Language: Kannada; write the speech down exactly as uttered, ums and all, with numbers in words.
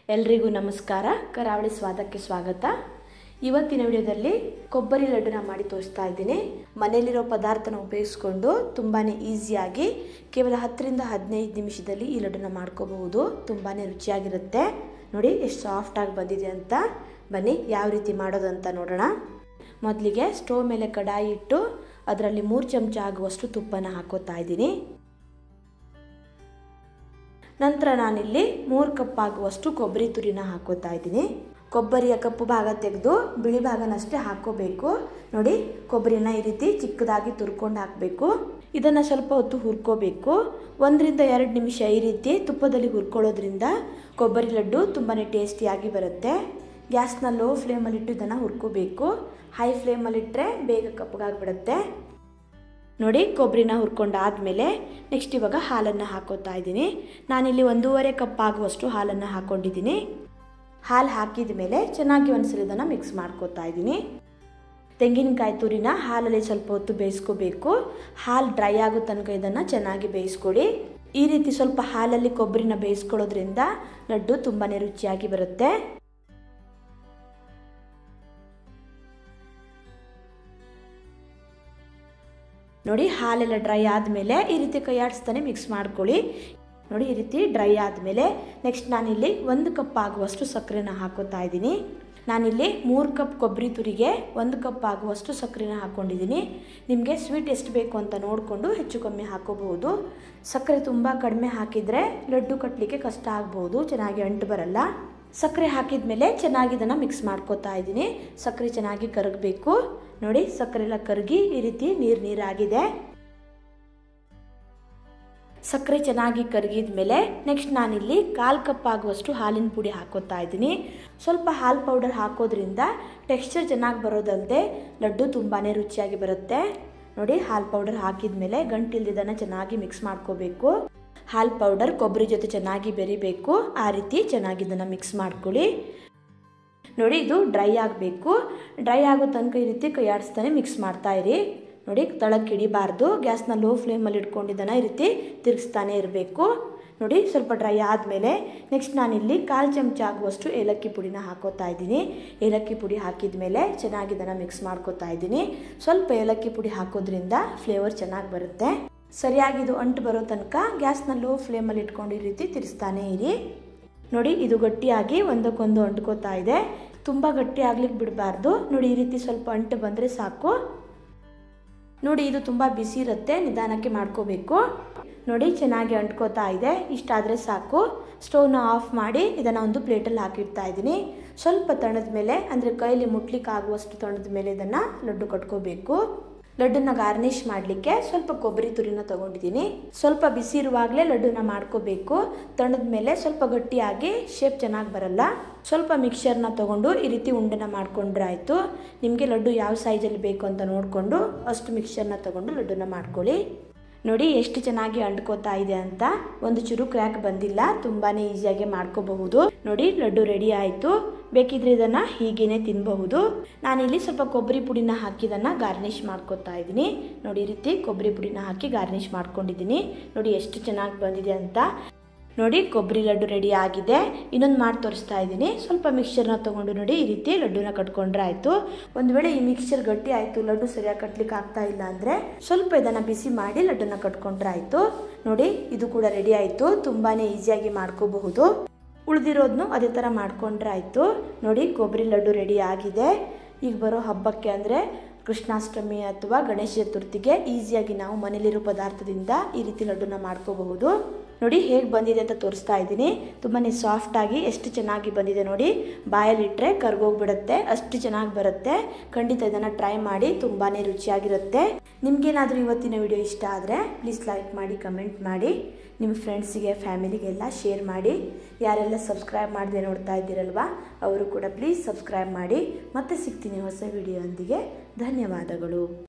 ಎಲ್ರಿಗೂ ನಮಸ್ಕಾರ. ಕರಾವಳಿ ಸ್ವಾದಕ್ಕೆ ಸ್ವಾಗತ. ಇವತ್ತಿನ ವಿಡಿಯೋದಲ್ಲಿ ಕೊಬ್ಬರಿ ಲಡ್ಡುನ ಮಾಡಿ ತೋರಿಸ್ತಾ ಇದ್ದೀನಿ. ಮನೆಯಲ್ಲಿರೋ ಪದಾರ್ಥನ ಉಪಯೋಗಿಸ್ಕೊಂಡು ತುಂಬಾ ಈಸಿಯಾಗಿ ಕೇವಲ ಹತ್ತರಿಂದ ಹದಿನೈದು ನಿಮಿಷದಲ್ಲಿ ಈ ಲಡ್ಡುನ ಮಾಡ್ಕೋಬಹುದು. ತುಂಬಾ ರುಚಿಯಾಗಿರುತ್ತೆ. ನೋಡಿ ಎಷ್ಟು ಸಾಫ್ಟಾಗಿ ಬಂದಿದೆ ಅಂತ. ಬನ್ನಿ ಯಾವ ರೀತಿ ಮಾಡೋದಂತ ನೋಡೋಣ. ಮೊದಲಿಗೆ ಸ್ಟೋವ್ ಮೇಲೆ ಕಡಾಯಿ ಇಟ್ಟು ಅದರಲ್ಲಿ ಮೂರು ಚಮಚ ಆಗುವಷ್ಟು ತುಪ್ಪನ ಹಾಕೋತಾ ಇದ್ದೀನಿ. ನಂತರ ನಾನಿಲ್ಲಿ ಮೂರು ಕಪ್ ಆಗುವಷ್ಟು ಕೊಬ್ಬರಿ ತುರಿನ ಹಾಕೋತಾ ಇದ್ದೀನಿ. ಕೊಬ್ಬರಿಯ ಕಪ್ಪು ಭಾಗ ತೆಗೆದು ಬಿಳಿ ಭಾಗನಷ್ಟೇ ಹಾಕೋಬೇಕು. ನೋಡಿ, ಕೊಬ್ಬರಿನ ಈ ರೀತಿ ಚಿಕ್ಕದಾಗಿ ತುರ್ಕೊಂಡು ಹಾಕಬೇಕು. ಇದನ್ನು ಸ್ವಲ್ಪ ಹೊತ್ತು ಹುರ್ಕೋಬೇಕು. ಒಂದರಿಂದ ಎರಡು ನಿಮಿಷ ಈ ರೀತಿ ತುಪ್ಪದಲ್ಲಿ ಹುರ್ಕೊಳ್ಳೋದ್ರಿಂದ ಕೊಬ್ಬರಿ ಲಡ್ಡು ತುಂಬಾ ಟೇಸ್ಟಿಯಾಗಿ ಬರುತ್ತೆ. ಗ್ಯಾಸ್ನ ಲೋ ಫ್ಲೇಮಲ್ಲಿಟ್ಟು ಇದನ್ನು ಹುರ್ಕೋಬೇಕು. ಹೈ ಫ್ಲೇಮಲ್ಲಿಟ್ಟರೆ ಬೇಗ ಕಪ್ಪಗಾಗಿಬಿಡುತ್ತೆ. ನೋಡಿ, ಕೊಬ್ಬರಿನ ಹುರ್ಕೊಂಡಾದಮೇಲೆ ನೆಕ್ಸ್ಟ್ ಇವಾಗ ಹಾಲನ್ನು ಹಾಕೋತಾ ಇದ್ದೀನಿ. ನಾನಿಲ್ಲಿ ಒಂದೂವರೆ ಕಪ್ ಆಗುವಷ್ಟು ಹಾಲನ್ನು ಹಾಕ್ಕೊಂಡಿದ್ದೀನಿ. ಹಾಲು ಹಾಕಿದ ಮೇಲೆ ಚೆನ್ನಾಗಿ ಒಂದ್ಸಲ ಇದನ್ನು ಮಿಕ್ಸ್ ಮಾಡ್ಕೋತಾ ಇದ್ದೀನಿ. ತೆಂಗಿನಕಾಯಿ ತುರಿನ ಹಾಲಲ್ಲಿ ಸ್ವಲ್ಪ ಹೊತ್ತು ಬೇಯಿಸ್ಕೋಬೇಕು. ಹಾಲು ಡ್ರೈ ಆಗೋ ತನಕ ಇದನ್ನು ಚೆನ್ನಾಗಿ ಬೇಯಿಸ್ಕೊಡಿ. ಈ ರೀತಿ ಸ್ವಲ್ಪ ಹಾಲಲ್ಲಿ ಕೊಬ್ಬರಿನ ಬೇಯಿಸ್ಕೊಳ್ಳೋದ್ರಿಂದ ಲಡ್ಡು ತುಂಬಾ ರುಚಿಯಾಗಿ ಬರುತ್ತೆ. ನೋಡಿ, ಹಾಲೆಲ್ಲ ಡ್ರೈ ಆದಮೇಲೆ ಈ ರೀತಿ ಕೈ ಆಡಿಸ್ತಾನೆ ಮಿಕ್ಸ್ ಮಾಡ್ಕೊಳ್ಳಿ. ನೋಡಿ, ಈ ರೀತಿ ಡ್ರೈ ಆದಮೇಲೆ ನೆಕ್ಸ್ಟ್ ನಾನಿಲ್ಲಿ ಒಂದು ಕಪ್ ಆಗುವಷ್ಟು ಸಕ್ಕರೆನ ಹಾಕೋತಾ ಇದ್ದೀನಿ. ನಾನಿಲ್ಲಿ ಮೂರು ಕಪ್ ಕೊಬ್ಬರಿ ತುರಿಗೆ ಒಂದು ಕಪ್ ಆಗುವಷ್ಟು ಸಕ್ಕರೆನ ಹಾಕ್ಕೊಂಡಿದ್ದೀನಿ. ನಿಮಗೆ ಸ್ವೀಟ್ ಎಷ್ಟು ಬೇಕು ಅಂತ ನೋಡಿಕೊಂಡು ಹೆಚ್ಚು ಕಮ್ಮಿ ಹಾಕೋಬಹುದು. ಸಕ್ಕರೆ ತುಂಬ ಕಡಿಮೆ ಹಾಕಿದರೆ ಲಡ್ಡು ಕಟ್ಟಲಿಕ್ಕೆ ಕಷ್ಟ ಆಗ್ಬೋದು, ಚೆನ್ನಾಗಿ ಅಂಟು ಬರಲ್ಲ. ಸಕ್ಕರೆ ಹಾಕಿದ ಮೇಲೆ ಚೆನ್ನಾಗಿ ಇದನ್ನು ಮಿಕ್ಸ್ ಮಾಡ್ಕೋತಾ ಇದ್ದೀನಿ. ಸಕ್ಕರೆ ಚೆನ್ನಾಗಿ ಕರಗಬೇಕು. ನೋಡಿ, ಸಕ್ಕರೆ ಎಲ್ಲ ಕರಗಿ ಈ ರೀತಿ ನೀರು ನೀರಾಗಿದೆ. ಸಕ್ಕರೆ ಚೆನ್ನಾಗಿ ಕರಗಿದ ಮೇಲೆ ನೆಕ್ಸ್ಟ್ ನಾನಿಲ್ಲಿ ಕಾಲು ಕಪ್ ಆಗುವಷ್ಟು ಹಾಲಿನ ಪುಡಿ ಹಾಕೋತಾ ಇದ್ದೀನಿ. ಸ್ವಲ್ಪ ಹಾಲು ಪೌಡರ್ ಹಾಕೋದ್ರಿಂದ ಟೆಕ್ಸ್ಚರ್ ಚೆನ್ನಾಗಿ ಬರೋದಲ್ಲದೆ ಲಡ್ಡು ತುಂಬಾ ರುಚಿಯಾಗಿ ಬರುತ್ತೆ. ನೋಡಿ, ಹಾಲು ಪೌಡರ್ ಹಾಕಿದ ಮೇಲೆ ಗಂಟಿಲ್ದಿದ್ದನ್ನು ಚೆನ್ನಾಗಿ ಮಿಕ್ಸ್ ಮಾಡ್ಕೋಬೇಕು. ಹಾಲು ಪೌಡರ್ ಕೊಬ್ಬರಿ ಜೊತೆ ಚೆನ್ನಾಗಿ ಬೆರಿಬೇಕು. ಆ ರೀತಿ ಚೆನ್ನಾಗಿ ಇದನ್ನು ಮಿಕ್ಸ್ ಮಾಡ್ಕೊಳ್ಳಿ. ನೋಡಿ, ಇದು ಡ್ರೈ ಆಗಬೇಕು. ಡ್ರೈ ಆಗೋ ತನಕ ಈ ರೀತಿ ಕೈ ಆಡಿಸ್ತಾನೆ ಮಿಕ್ಸ್ ಮಾಡ್ತಾ ಇರಿ. ನೋಡಿ, ತಳಕ್ಕೆ ಹಿಡಿಬಾರ್ದು. ಗ್ಯಾಸ್ನ ಲೋ ಫ್ಲೇಮಲ್ಲಿ ಇಟ್ಕೊಂಡಿದ್ದನ್ನು ಈ ರೀತಿ ತಿರುಗಿಸ್ತಾನೆ ಇರಬೇಕು. ನೋಡಿ, ಸ್ವಲ್ಪ ಡ್ರೈ ಆದಮೇಲೆ ನೆಕ್ಸ್ಟ್ ನಾನಿಲ್ಲಿ ಕಾಲು ಚಮಚ ಆಗುವಷ್ಟು ಏಲಕ್ಕಿ ಪುಡಿನ ಹಾಕೋತಾ ಇದ್ದೀನಿ. ಏಲಕ್ಕಿ ಪುಡಿ ಹಾಕಿದ ಮೇಲೆ ಚೆನ್ನಾಗಿ ಇದನ್ನು ಮಿಕ್ಸ್ ಮಾಡ್ಕೋತಾ ಇದ್ದೀನಿ. ಸ್ವಲ್ಪ ಏಲಕ್ಕಿ ಪುಡಿ ಹಾಕೋದ್ರಿಂದ ಫ್ಲೇವರ್ ಚೆನ್ನಾಗಿ ಬರುತ್ತೆ. ಸರಿಯಾಗಿ ಇದು ಅಂಟು ಬರೋ ತನಕ ಗ್ಯಾಸ್ನ ಲೋ ಫ್ಲೇಮಲ್ಲಿ ಇಟ್ಕೊಂಡು ಈ ರೀತಿ ತಿರ್ಸ್ತಾನೆ ಇರಿ. ನೋಡಿ, ಇದು ಗಟ್ಟಿಯಾಗಿ ಒಂದಕ್ಕೊಂದು ಅಂಟ್ಕೋತಾ ಇದೆ. ತುಂಬ ಗಟ್ಟಿ ಆಗ್ಲಿಕ್ಕೆ ಬಿಡಬಾರ್ದು. ನೋಡಿ, ಈ ರೀತಿ ಸ್ವಲ್ಪ ಅಂಟು ಬಂದರೆ ಸಾಕು. ನೋಡಿ, ಇದು ತುಂಬ ಬಿಸಿ ಇರುತ್ತೆ, ನಿಧಾನಕ್ಕೆ ಮಾಡ್ಕೋಬೇಕು. ನೋಡಿ, ಚೆನ್ನಾಗಿ ಅಂಟ್ಕೋತಾ ಇದೆ. ಇಷ್ಟಾದರೆ ಸಾಕು. ಸ್ಟವ್ನ ಆಫ್ ಮಾಡಿ ಇದನ್ನು ಒಂದು ಪ್ಲೇಟಲ್ಲಿ ಹಾಕಿಡ್ತಾ ಇದ್ದೀನಿ. ಸ್ವಲ್ಪ ತಣದ ಮೇಲೆ, ಅಂದರೆ ಕೈಲಿ ಮುಟ್ಲಿಕ್ಕೆ ಆಗುವಷ್ಟು ತಣದ ಮೇಲೆ ಇದನ್ನು ಲಡ್ಡು ಕಟ್ಕೋಬೇಕು. ಲಡ್ಡನ್ನ ಗಾರ್ನಿಷ್ ಮಾಡಲಿಕ್ಕೆ ಸ್ವಲ್ಪ ಕೊಬ್ಬರಿ ತುರಿನ ತೊಗೊಂಡಿದ್ದೀನಿ. ಸ್ವಲ್ಪ ಬಿಸಿ ಇರುವಾಗಲೇ ಲಡ್ಡುನ ಮಾಡ್ಕೋಬೇಕು. ತಣದ ಮೇಲೆ ಸ್ವಲ್ಪ ಗಟ್ಟಿಯಾಗಿ ಶೇಪ್ ಚೆನ್ನಾಗಿ ಬರಲ್ಲ. ಸ್ವಲ್ಪ ಮಿಕ್ಸರ್ನ ತೊಗೊಂಡು ಈ ರೀತಿ ಉಂಡೆನ ಮಾಡ್ಕೊಂಡ್ರೆ ಆಯಿತು. ನಿಮಗೆ ಲಡ್ಡು ಯಾವ ಸೈಜಲ್ಲಿ ಬೇಕು ಅಂತ ನೋಡಿಕೊಂಡು ಅಷ್ಟು ಮಿಕ್ಸರ್ನ ತೊಗೊಂಡು ಲಡ್ಡುನ ಮಾಡ್ಕೊಳ್ಳಿ. ನೋಡಿ, ಎಷ್ಟು ಚೆನ್ನಾಗಿ ಅಂಟ್ಕೋತಾ ಇದೆ ಅಂತ. ಒಂದು ಚೂರು ಕ್ರ್ಯಾಕ್ ಬಂದಿಲ್ಲ. ತುಂಬಾ ಈಸಿಯಾಗಿ ಮಾಡ್ಕೋಬಹುದು. ನೋಡಿ, ಲಡ್ಡು ರೆಡಿ ಆಯಿತು. ಬೇಕಿದ್ರೆ ಇದನ್ನು ಹೀಗೇನೆ ತಿನ್ನಬಹುದು. ನಾನಿಲ್ಲಿ ಸ್ವಲ್ಪ ಕೊಬ್ಬರಿ ಪುಡಿನ ಹಾಕಿ ಇದನ್ನು ಗಾರ್ನಿಷ್ ಮಾಡ್ಕೋತಾ ಇದ್ದೀನಿ. ನೋಡಿ, ಈ ರೀತಿ ಕೊಬ್ಬರಿ ಪುಡಿನ ಹಾಕಿ ಗಾರ್ನಿಷ್ ಮಾಡ್ಕೊಂಡಿದ್ದೀನಿ. ನೋಡಿ, ಎಷ್ಟು ಚೆನ್ನಾಗಿ ಬಂದಿದೆ ಅಂತ. ನೋಡಿ, ಕೊಬ್ಬರಿ ಲಡ್ಡು ರೆಡಿ ಆಗಿದೆ. ಇನ್ನೊಂದು ಮಾಡಿ ತೋರಿಸ್ತಾ ಇದ್ದೀನಿ. ಸ್ವಲ್ಪ ಮಿಕ್ಸ್ಚರ್ನ ತೊಗೊಂಡು ನೋಡಿ ಈ ರೀತಿ ಲಡ್ಡುನ ಕಟ್ಕೊಂಡ್ರೆ ಆಯಿತು. ಒಂದು ವೇಳೆ ಈ ಮಿಕ್ಸ್ಚರ್ ಗಟ್ಟಿ ಆಯಿತು, ಲಡ್ಡು ಸರಿಯಾಗಿ ಕಟ್ಲಿಕ್ಕೆ ಆಗ್ತಾ ಇಲ್ಲ ಅಂದರೆ ಸ್ವಲ್ಪ ಇದನ್ನು ಬಿಸಿ ಮಾಡಿ ಲಡ್ಡುನ ಕಟ್ಕೊಂಡ್ರೆ ಆಯಿತು. ನೋಡಿ, ಇದು ಕೂಡ ರೆಡಿ ಆಯಿತು. ತುಂಬಾ ಈಸಿಯಾಗಿ ಮಾಡ್ಕೋಬಹುದು. ಉಳಿದಿರೋದನ್ನು ಅದೇ ಥರ ಮಾಡ್ಕೊಂಡ್ರೆ ಆಯಿತು. ನೋಡಿ, ಕೊಬ್ಬರಿ ಲಡ್ಡು ರೆಡಿ ಆಗಿದೆ. ಈಗ ಬರೋ ಹಬ್ಬಕ್ಕೆ ಅಂದರೆ ಕೃಷ್ಣಾಷ್ಟಮಿ ಅಥವಾ ಗಣೇಶ ಚತುರ್ಥಿಗೆ ಈಸಿಯಾಗಿ ನಾವು ಮನೇಲಿರೋ ಪದಾರ್ಥದಿಂದ ಈ ರೀತಿ ಲಡ್ಡುನ ಮಾಡ್ಕೋಬಹುದು. ನೋಡಿ, ಹೇಗೆ ಬಂದಿದೆ ಅಂತ ತೋರಿಸ್ತಾ ಇದ್ದೀನಿ. ತುಂಬಾ ಸಾಫ್ಟಾಗಿ ಎಷ್ಟು ಚೆನ್ನಾಗಿ ಬಂದಿದೆ ನೋಡಿ. ಬಾಯಲ್ಲಿಟ್ಟರೆ ಕರ್ಗೋಗ್ಬಿಡುತ್ತೆ, ಅಷ್ಟು ಚೆನ್ನಾಗಿ ಬರುತ್ತೆ. ಖಂಡಿತ ಇದನ್ನು ಟ್ರೈ ಮಾಡಿ. ತುಂಬಾ ರುಚಿಯಾಗಿರುತ್ತೆ. ನಿಮಗೇನಾದರೂ ಇವತ್ತಿನ ವಿಡಿಯೋ ಇಷ್ಟ ಆದರೆ ಪ್ಲೀಸ್ ಲೈಕ್ ಮಾಡಿ, ಕಮೆಂಟ್ ಮಾಡಿ, ನಿಮ್ಮ ಫ್ರೆಂಡ್ಸಿಗೆ ಫ್ಯಾಮಿಲಿಗೆಲ್ಲ ಶೇರ್ ಮಾಡಿ. ಯಾರೆಲ್ಲ ಸಬ್ಸ್ಕ್ರೈಬ್ ಮಾಡದೆ ನೋಡ್ತಾ ಇದ್ದೀರಲ್ವ, ಅವರು ಕೂಡ ಪ್ಲೀಸ್ ಸಬ್ಸ್ಕ್ರೈಬ್ ಮಾಡಿ. ಮತ್ತೆ ಸಿಗ್ತೀನಿ ಹೊಸ ವಿಡಿಯೋ ಒಂದಿಗೆ. ಧನ್ಯವಾದಗಳು.